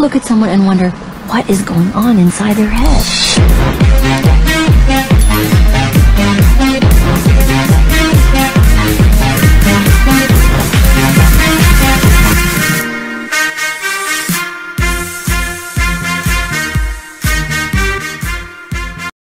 look at someone and wonder what is going on inside their head.